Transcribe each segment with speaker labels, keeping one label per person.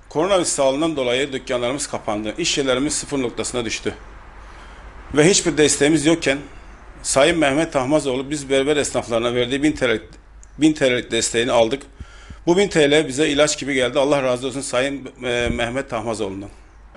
Speaker 1: Koronavirüs salgından dolayı dükkanlarımız kapandı. İş yerlerimiz sıfır noktasına düştü. Ve hiçbir desteğimiz yokken Sayın Mehmet Tahmazoğlu biz berber esnaflarına verdiği 1000 TL'lik desteğini aldık. Bu 1000 TL bize ilaç gibi geldi. Allah razı olsun Sayın Mehmet Tahmazoğlu'ndan.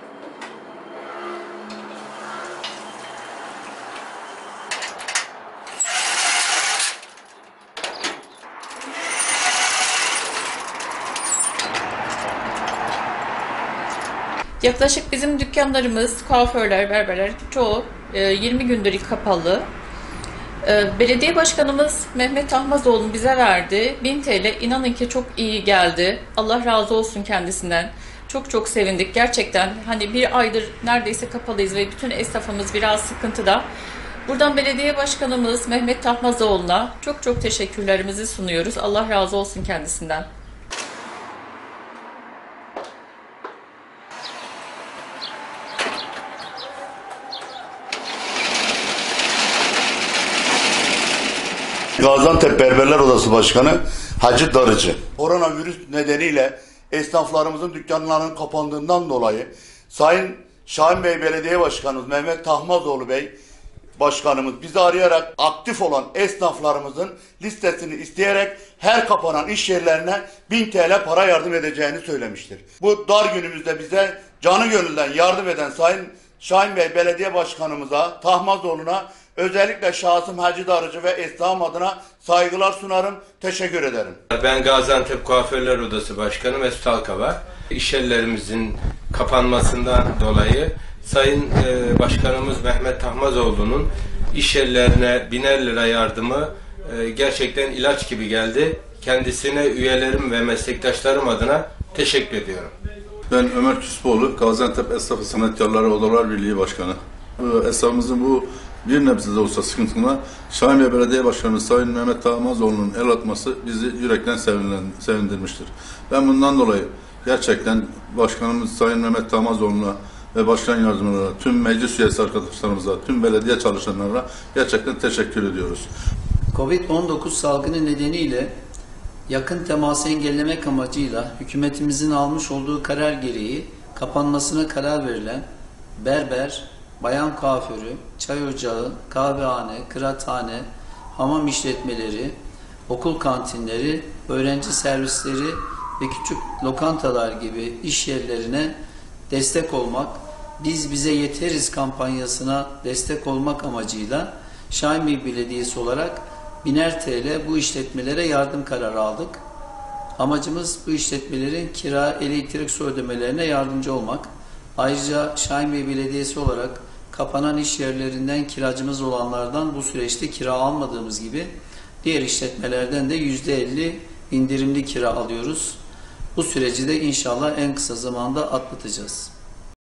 Speaker 2: Yaklaşık bizim dükkanlarımız, kuaförler, berberler çoğu 20 gündür kapalı. Belediye başkanımız Mehmet Tahmazoğlu'nun bize verdi 1000 TL. İnanın ki çok iyi geldi. Allah razı olsun kendisinden. Çok çok sevindik gerçekten. Hani bir aydır neredeyse kapalıyız ve bütün esnafımız biraz sıkıntıda. Buradan belediye başkanımız Mehmet Tahmazoğlu'na çok çok teşekkürlerimizi sunuyoruz. Allah razı olsun kendisinden.
Speaker 3: Gaziantep Berberler Odası Başkanı Hacı Darıcı. Koronavirüs nedeniyle esnaflarımızın dükkanlarının kapandığından dolayı Sayın Şahin Bey Belediye Başkanımız Mehmet Tahmazoğlu Bey Başkanımız bizi arayarak aktif olan esnaflarımızın listesini isteyerek her kapanan iş yerlerine 1000 TL para yardım edeceğini söylemiştir. Bu dar günümüzde bize canı gönülden yardım eden Sayın Şahin Bey Belediye Başkanımıza, Tahmazoğlu'na özellikle şahsım Hacı Darıcı ve esnafım adına saygılar sunarım, teşekkür ederim.
Speaker 4: Ben Gaziantep Kuaförler Odası Başkanı Mesut Alkava. İş yerlerimizin kapanmasından dolayı Sayın Başkanımız Mehmet Tahmazoğlu'nun iş yerlerine 1000'er lira yardımı gerçekten ilaç gibi geldi. Kendisine üyelerim ve meslektaşlarım adına teşekkür ediyorum.
Speaker 5: Ben Ömer Küspoğlu, Gaziantep Esnafı Sanatkarları Odalar Birliği Başkanı. Esnafımızın bu bir nebze de olsa sıkıntına Şahin Bey Belediye Başkanımız Sayın Mehmet Tahmazoğlu'nun el atması bizi yürekten sevindirmiştir. Ben bundan dolayı gerçekten Başkanımız Sayın Mehmet Tahmazoğlu'na ve Başkan Yardımcılarına, tüm meclis üyesi arkadaşlarımıza, tüm belediye çalışanlarına gerçekten teşekkür ediyoruz.
Speaker 6: Covid-19 salgını nedeniyle yakın teması engellemek amacıyla hükümetimizin almış olduğu karar gereği kapanmasına karar verilen berber, bayan kuaförü, çay ocağı, kahvehane, kıraathane, hamam işletmeleri, okul kantinleri, öğrenci servisleri ve küçük lokantalar gibi iş yerlerine destek olmak, biz bize yeteriz kampanyasına destek olmak amacıyla Şahin Bey Belediyesi olarak 1000'er TL bu işletmelere yardım kararı aldık. Amacımız bu işletmelerin kira, elektrik, su ödemelerine yardımcı olmak. Ayrıca Şahin Bey Belediyesi olarak kapanan iş yerlerinden kiracımız olanlardan bu süreçte kira almadığımız gibi diğer işletmelerden de %50 indirimli kira alıyoruz. Bu süreci de inşallah en kısa zamanda atlatacağız.